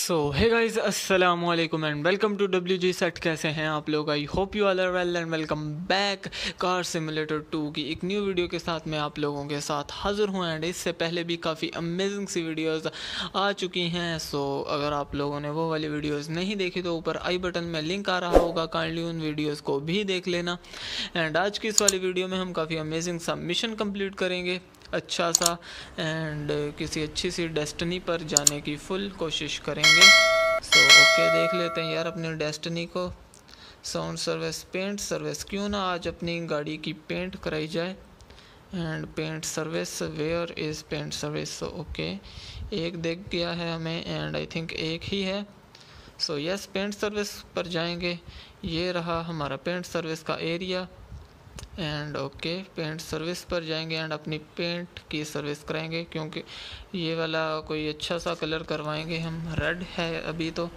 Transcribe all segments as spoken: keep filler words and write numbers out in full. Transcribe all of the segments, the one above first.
सो हे guys अस्सलाम वालेकुम and welcome to W G set. कैसे हैं आप लोग? I hope you all are well and welcome back car simulator two की एक न्यू वीडियो के साथ मैं आप लोगों के साथ हाज़िर हूँ। एंड इससे पहले भी काफ़ी अमेजिंग सी वीडियोस आ चुकी हैं। सो so, अगर आप लोगों ने वो वाली वीडियोस नहीं देखी तो ऊपर आई बटन में लिंक आ रहा होगा, काइंडली उन वीडियोज़ को भी देख लेना। एंड आज की इस वाली वीडियो में हम काफ़ी अमेजिंग सा मिशन कम्प्लीट करेंगे, अच्छा सा, एंड किसी अच्छी सी डेस्टिनी पर जाने की फुल कोशिश करेंगे। सो so, ओके okay, देख लेते हैं यार अपनी डेस्टिनी को। साउंड सर्विस, पेंट सर्विस, क्यों ना आज अपनी गाड़ी की पेंट कराई जाए। And paint service, where is paint service? Okay, एक देख गया है हमें एंड आई थिंक एक ही है। सो यस, पेंट सर्विस पर जाएंगे। ये रहा हमारा पेंट सर्विस का area. And okay, paint service पर जाएंगे एंड अपनी पेंट की सर्विस कराएंगे, क्योंकि ये वाला कोई अच्छा सा कलर करवाएंगे हम। रेड है अभी तो।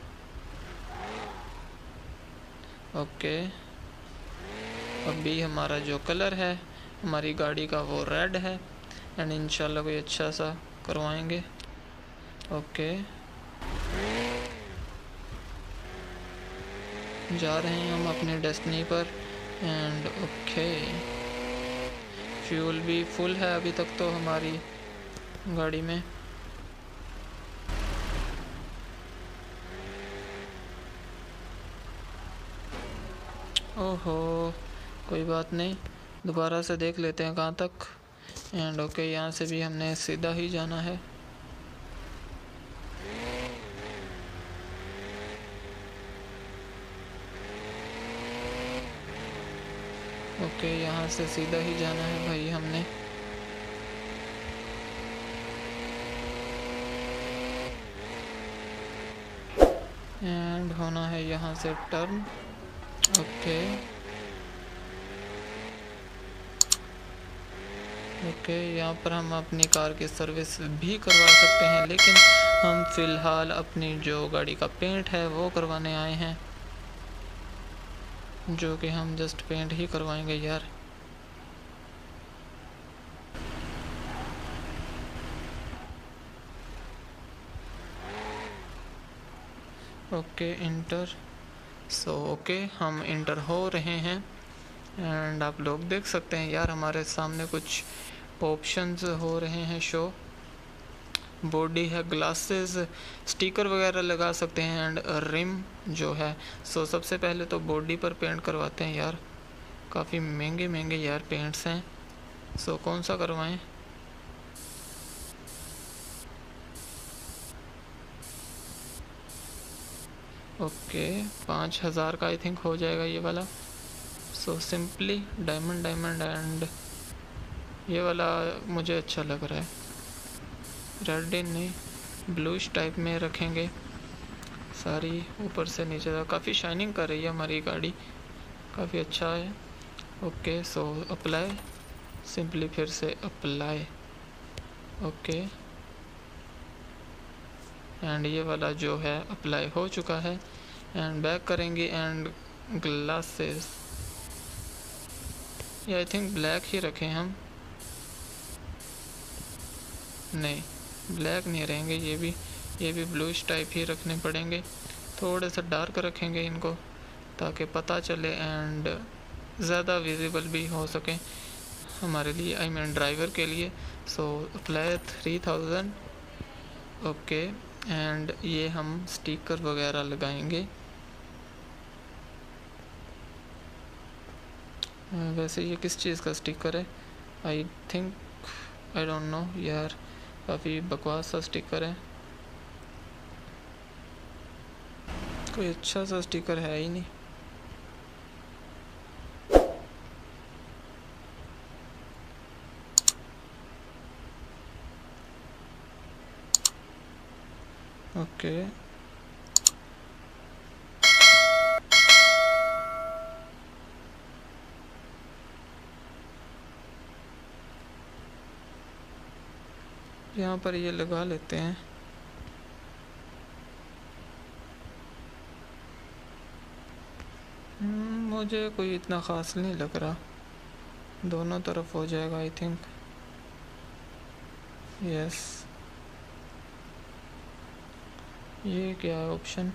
ओके, अभी हमारा जो कलर है हमारी गाड़ी का वो रेड है एंड इंशाल्लाह कोई अच्छा सा करवाएंगे। ओके, जा रहे हैं हम अपनी डेस्टिनी पर। एंड ओके, फ्यूल भी फुल है अभी तक तो हमारी गाड़ी में। ओहो, कोई बात नहीं, दोबारा से देख लेते हैं कहाँ तक। एंड ओके, यहाँ से भी हमने सीधा ही जाना है। ओके, यहाँ से सीधा ही जाना है भाई हमने। एंड होना है यहाँ से टर्न। ओके ओके, यहाँ पर हम अपनी कार की सर्विस भी करवा सकते हैं, लेकिन हम फ़िलहाल अपनी जो गाड़ी का पेंट है वो करवाने आए हैं, जो कि हम जस्ट पेंट ही करवाएंगे यार। Okay, enter. सो ओके, हम इंटर हो रहे हैं एंड आप लोग देख सकते हैं यार हमारे सामने कुछ ऑप्शंस हो रहे हैं शो। बॉडी है, ग्लासेस, स्टिकर वगैरह लगा सकते हैं एंड रिम जो है। सो सबसे पहले तो बॉडी पर पेंट करवाते हैं यार, काफ़ी महंगे महंगे यार पेंट्स हैं। सो कौन सा करवाएं? ओके, पाँच हज़ार का आई थिंक हो जाएगा ये वाला। So simply diamond diamond and ये वाला मुझे अच्छा लग रहा है। रेड इन नहीं, ब्लूइश टाइप में रखेंगे सारी, ऊपर से नीचे तक। काफ़ी शाइनिंग कर रही है हमारी गाड़ी, काफ़ी अच्छा है। ओके, सो अप्लाई, सिंपली फिर से अप्लाई। ओके, एंड ये वाला जो है अप्लाई हो चुका है। एंड बैक करेंगे एंड ग्लासेस, ये आई थिंक ब्लैक ही रखें हम। नहीं, ब्लैक नहीं रहेंगे, ये भी ये भी ब्लूइश टाइप ही रखने पड़ेंगे। थोड़े से डार्क रखेंगे इनको ताकि पता चले एंड ज़्यादा विजिबल भी हो सके हमारे लिए, आई मीन ड्राइवर के लिए। So apply three thousand. Okay, and ये हम स्टिकर वगैरह लगाएंगे। वैसे ये किस चीज़ का स्टिकर है? I think, I don't know यार, काफ़ी बकवास सा स्टिकर है, कोई अच्छा सा स्टिकर है ही नहीं। ओके, यहाँ पर ये लगा लेते हैं। मुझे कोई इतना ख़ास नहीं लग रहा, दोनों तरफ हो जाएगा आई थिंक। यस, ये क्या है ऑप्शन?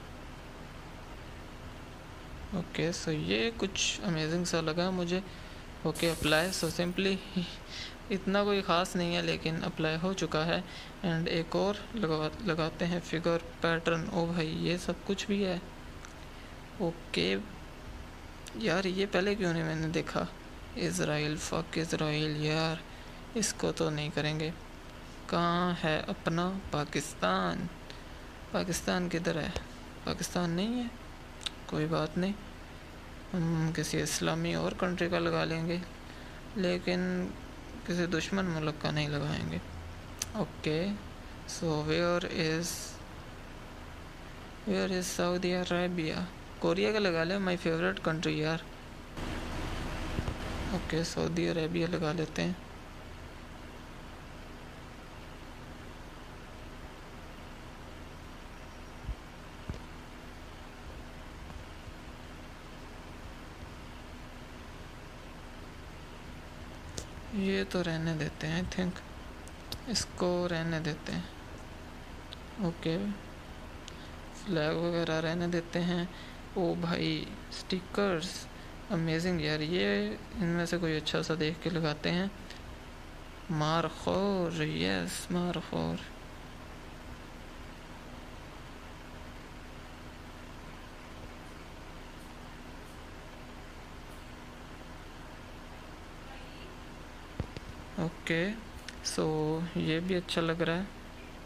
ओके सो ये कुछ अमेजिंग सा लगा मुझे। ओके अप्लाई, सो सिंपली इतना कोई ख़ास नहीं है लेकिन अप्लाई हो चुका है। एंड एक और लगा लगाते हैं फिगर पैटर्न। ओ भाई ये सब कुछ भी है। ओके यार ये पहले क्यों नहीं मैंने देखा? इज़राइल, फक इज़राइल यार, इसको तो नहीं करेंगे। कहाँ है अपना पाकिस्तान? पाकिस्तान किधर है? पाकिस्तान नहीं है, कोई बात नहीं, हम किसी इस्लामी और कंट्री का लगा लेंगे, लेकिन किसी दुश्मन मुल्क का नहीं लगाएंगे। Okay so where is where is Saudi Arabia? Korea का लगा ले, माय फेवरेट कंट्री यार। ओके सऊदी अरेबिया लगा लेते हैं। ये तो रहने देते हैं, आई थिंक इसको रहने देते हैं। ओके फ्लैग वगैरह रहने देते हैं। ओ भाई स्टिकर्स अमेजिंग यार, ये इनमें से कोई अच्छा सा देख के लगाते हैं। Markhor, yes Markhor. Okay so ये भी अच्छा लग रहा है।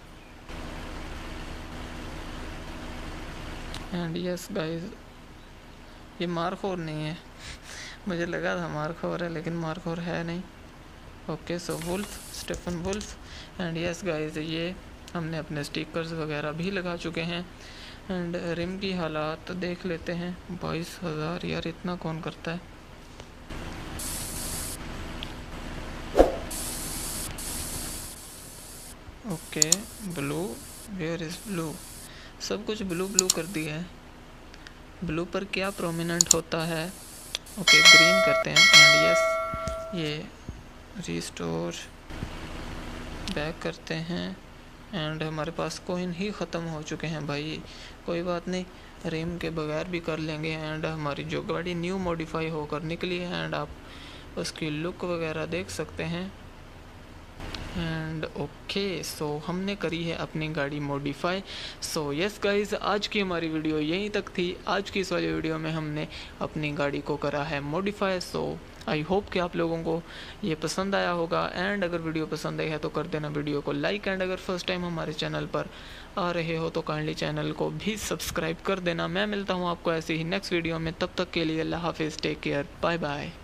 एंड यस गाइस, ये मारखोर नहीं है मुझे लगा था मारखोर है, लेकिन मारखोर है नहीं। Okay so wolf, Stefan Wolf. And yes guys, ये हमने अपने स्टिकर्स वगैरह भी लगा चुके हैं। एंड रिम की हालात देख लेते हैं। बाईस हज़ार यार, इतना कौन करता है? Okay blue, where is blue? सब कुछ ब्लू ब्लू कर दिया है। ब्लू पर क्या प्रोमिनेंट होता है? ओके ग्रीन करते हैं। एंड यस ये रिस्टोर बैक करते हैं। एंड हमारे पास कोइन ही ख़त्म हो चुके हैं भाई, कोई बात नहीं, रिम के बगैर भी कर लेंगे। एंड हमारी जो गाड़ी न्यू मॉडिफाई होकर निकली है, एंड आप उसकी लुक वगैरह देख सकते हैं। एंड ओके सो हमने करी है अपनी गाड़ी मॉडिफाई। सो यस गाइज, आज की हमारी वीडियो यहीं तक थी। आज की इस वाली वीडियो में हमने अपनी गाड़ी को करा है मॉडिफाई। सो आई होप कि आप लोगों को ये पसंद आया होगा। एंड अगर वीडियो पसंद आई है तो कर देना वीडियो को लाइक। एंड अगर फर्स्ट टाइम हमारे चैनल पर आ रहे हो तो काइंडली चैनल को भी सब्सक्राइब कर देना। मैं मिलता हूँ आपको ऐसे ही नेक्स्ट वीडियो में, तब तक के लिए अल्लाह हाफिज़, टेक केयर, बाय बाय।